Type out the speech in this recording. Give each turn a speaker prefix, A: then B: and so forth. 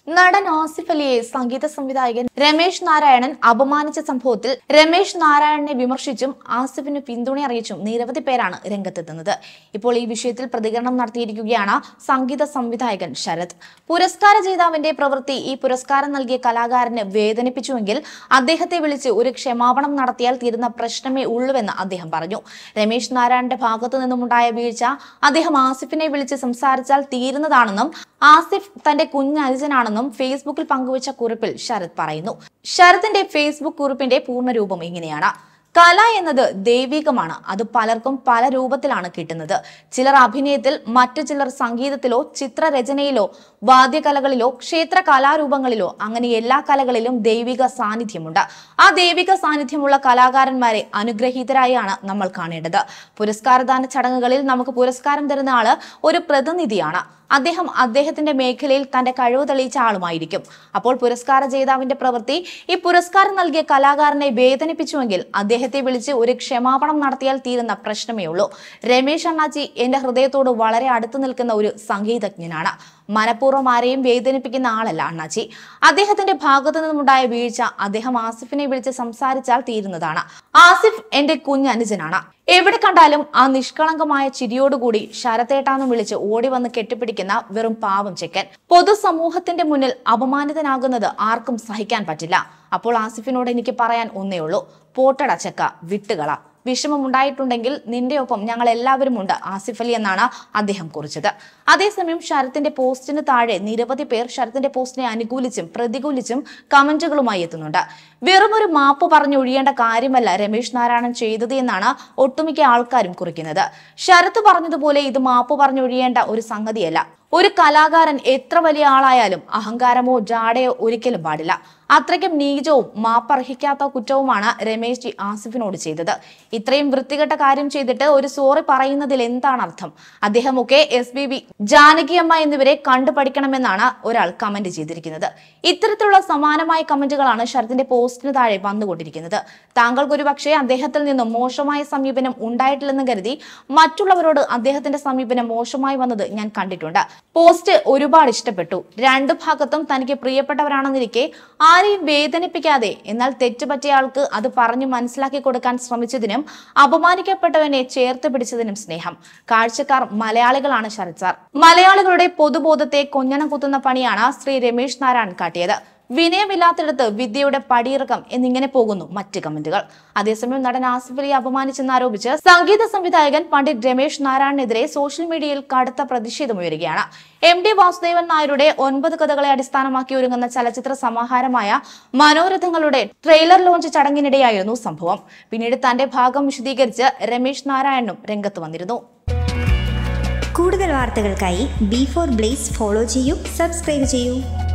A: നടൻ ആസിഫ് അലിയെ സംഗീത സംവിധായകൻ രമേശ് നാരായണൻ അപമാനിച്ച സംഭവത്തിൽ രമേശ് നാരായണനെ വിമർശിച്ചും ആസിഫിന് പിന്തുണ അറിയിച്ചും നിരവധി പേരാണ് രംഗത്തെത്തുന്നത്. ഇപ്പോൾ ഈ വിഷയത്തിൽ പ്രതികരണം നടത്തിയിരിക്കുകയാണ് സംഗീത സംവിധായകൻ ശരത്. പുരസ്കാര ജേതാവിന്റെ പ്രവൃത്തി ഈ പുരസ്കാരം നൽകിയ കലാകാരന് വേദനിപ്പിച്ചുവെങ്കിൽ അദ്ദേഹത്തെ വിളിച്ച് ഒരു ക്ഷമാപണം നടത്തിയാൽ തീരുന്ന പ്രശ്നമേ ഉള്ളുവെന്ന് അദ്ദേഹം പറഞ്ഞു. രമേശ് നാരായണന്റെ ഭാഗത്തു നിന്നുമുണ്ടായ വീഴ്ച അദ്ദേഹം ആസിഫിനെ വിളിച്ച് സംസാരിച്ചാൽ തീരുന്നതാണെന്നും ആസിഫ് തന്റെ കുഞ്ഞനുജനാണെന്നും ഫേസ്ബുക്കിൽ പങ്കുവച്ച കുറിപ്പിൽ ശരത് പറയുന്നു. ശരത്തിന്റെ ഫേസ്ബുക്ക് കുറിപ്പിന്റെ പൂർണ്ണരൂപം ഇങ്ങനെയാണ്: കല എന്നത് ദൈവികമാണ്. അത് പലർക്കും പല രൂപത്തിലാണ് കിട്ടുന്നത്. ചിലർ അഭിനയത്തിൽ, മറ്റു ചിലർ സംഗീതത്തിലോ ചിത്രരചനയിലോ വാദ്യകലകളിലോ ക്ഷേത്ര കലാരൂപങ്ങളിലോ, അങ്ങനെ എല്ലാ കലകളിലും ദൈവിക സാന്നിധ്യമുണ്ട്. ആ ദൈവിക സാന്നിധ്യമുള്ള കലാകാരന്മാരെ അനുഗ്രഹീതരായാണ് നമ്മൾ കാണേണ്ടത്. പുരസ്കാരദാന ചടങ്ങുകളിൽ നമുക്ക് പുരസ്കാരം തരുന്ന ആള് ഒരു പ്രതിനിധിയാണ്. അദ്ദേഹം അദ്ദേഹത്തിന്റെ മേഖലയിൽ തന്റെ കഴിവ് തെളിയിച്ച ആളുമായിരിക്കും. അപ്പോൾ പുരസ്കാര ജേതാവിന്റെ പ്രവൃത്തി ഈ പുരസ്കാരം നൽകിയ കലാകാരനെ വേദനിപ്പിച്ചുവെങ്കിൽ അദ്ദേഹത്തെ വിളിച്ച് ഒരു ക്ഷമാപണം നടത്തിയാൽ തീരുന്ന പ്രശ്നമേ ഉള്ളൂ. രമേശ് അണ്ണാച്ചി എന്റെ ഹൃദയത്തോട് വളരെ അടുത്തു നിൽക്കുന്ന ഒരു സംഗീതജ്ഞനാണ്. മനഃപൂർവ്വം ആരെയും വേദനിപ്പിക്കുന്ന ആളല്ല അണ്ണാച്ചി. അദ്ദേഹത്തിന്റെ ഭാഗത്തു നിന്നുണ്ടായ വീഴ്ച അദ്ദേഹം ആസിഫിനെ വിളിച്ച് സംസാരിച്ചാൽ തീരുന്നതാണ്. ആസിഫ് എന്റെ കുഞ്ഞനുജനാണ്. എവിടെ കണ്ടാലും ആ നിഷ്കളങ്കമായ ചിരിയോടുകൂടി ശരത്തേട്ടാന്ന് വിളിച്ച് ഓടി വന്ന് കെട്ടിപ്പിടിക്കുന്ന വെറും പാവം ചെക്കൻ. പൊതുസമൂഹത്തിന്റെ മുന്നിൽ അപമാനിതനാകുന്നത് ആർക്കും സഹിക്കാൻ പറ്റില്ല. അപ്പോൾ ആസിഫിനോട് എനിക്ക് പറയാൻ ഒന്നേ ഉള്ളൂ: പോട്ടട ചക്ക, വിട്ടുകള. വിഷമമുണ്ടായിട്ടുണ്ടെങ്കിൽ നിന്റെ ഒപ്പം ഞങ്ങൾ എല്ലാവരും ഉണ്ട് ആസിഫ് അലി എന്നാണ് അദ്ദേഹം കുറിച്ചത്. അതേസമയം ശരത്തിന്റെ പോസ്റ്റിന് താഴെ നിരവധി പേർ ശരത്തിന്റെ പോസ്റ്റിനെ അനുകൂലിച്ചും പ്രതികൂലിച്ചും കമന്റുകളുമായി എത്തുന്നുണ്ട്. വെറും ഒരു മാപ്പ് പറഞ്ഞൊഴിയേണ്ട കാര്യമല്ല രമേശ് നാരായണൻ ചെയ്തത് എന്നാണ് ഒട്ടുമിക്ക ആൾക്കാരും കുറിക്കുന്നത്. ശരത്ത് പറഞ്ഞതുപോലെ ഇത് മാപ്പ് പറഞ്ഞൊഴിയേണ്ട ഒരു സംഗതിയല്ല. ഒരു കലാകാരൻ എത്ര വലിയ ആളായാലും അഹങ്കാരമോ ജാടയോ ഒരിക്കലും പാടില്ല. അത്രയ്ക്കും നീചവും മാപ്പർഹിക്കാത്ത കുറ്റവുമാണ് രമേശ് ജി ആസിഫിനോട് ചെയ്തത്. ഇത്രയും വൃത്തികെട്ട കാര്യം ചെയ്തിട്ട് ഒരു സോറി പറയുന്നതിൽ എന്താണ് അർത്ഥം? അദ്ദേഹമൊക്കെ SBB, ജാനകിയമ്മ എന്നിവരെ കണ്ടു പഠിക്കണമെന്നാണ് ഒരാൾ കമന്റ് ചെയ്തിരിക്കുന്നത്. ഇത്തരത്തിലുള്ള സമാനമായ കമന്റുകളാണ് ശരത്തിന്റെ പോസ്റ്റിന് താഴെ വന്നുകൊണ്ടിരിക്കുന്നത്. താങ്കൾക്കൊരു പക്ഷേ അദ്ദേഹത്തിൽ നിന്നും മോശമായ സമീപനം ഉണ്ടായിട്ടില്ലെന്ന് കരുതി മറ്റുള്ളവരോട് അദ്ദേഹത്തിന്റെ സമീപനം മോശമായി വന്നത് ഞാൻ കണ്ടിട്ടുണ്ട്. പോസ്റ്റ് ഒരുപാട് ഇഷ്ടപ്പെട്ടു. രണ്ടു ഭാഗത്തും തനിക്ക് പ്രിയപ്പെട്ടവരാണെന്നിരിക്കെ ആരെയും വേദനിപ്പിക്കാതെ എന്നാൽ തെറ്റുപറ്റിയ ആൾക്ക് അത് പറഞ്ഞു മനസ്സിലാക്കി കൊടുക്കാൻ ശ്രമിച്ചതിനും അപമാനിക്കപ്പെട്ടവനെ ചേർത്ത് പിടിച്ചതിനും സ്നേഹം. കാഴ്ചക്കാർ മലയാളികളാണ് ശരത് സാർ. മലയാളികളുടെ പൊതുബോധത്തെ കൊഞ്ഞണം കുത്തുന്ന പണിയാണ് ശ്രീ രമേശ് നാരായണൻ കാട്ടിയത്. വിനയമില്ലാത്തിടത്ത് വിദ്യയുടെ പടിയിറക്കം എന്നിങ്ങനെ പോകുന്നു മറ്റ് കമന്റുകൾ. അതേസമയം നടൻ ആസിഫ് അലിയെ അപമാനിച്ചെന്നാരോപിച്ച് സംഗീത സംവിധായകൻ പണ്ഡിറ്റ് രമേശ് നാരായണനെതിരെ സോഷ്യൽ മീഡിയയിൽ കടുത്ത പ്രതിഷേധമുയരുകയാണ്. MD വാസുദേവൻ നായരുടെ 9 കഥകളെ അടിസ്ഥാനമാക്കി ഒരുങ്ങുന്ന ചലച്ചിത്ര സമാഹാരമായ മനോരഥങ്ങളുടെ ട്രെയിലർ ലോഞ്ച് ചടങ്ങിനിടെയായിരുന്നു സംഭവം. പിന്നീട് തന്റെ ഭാഗം വിശദീകരിച്ച് രമേശ് നാരായണനും രംഗത്ത് വന്നിരുന്നു.
B: കൂടുതൽ വാർത്തകൾക്കായി B4 Blaze ഫോളോ ചെയ്യൂ, സബ്സ്ക്രൈബ് ചെയ്യൂ.